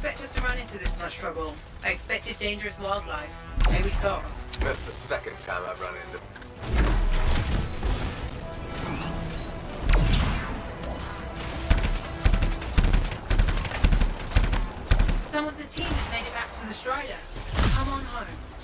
expect us to run into this much trouble. I expected dangerous wildlife. Maybe start. That's the second time I've run into... Some of the team has made it back to the Strider. Come on home.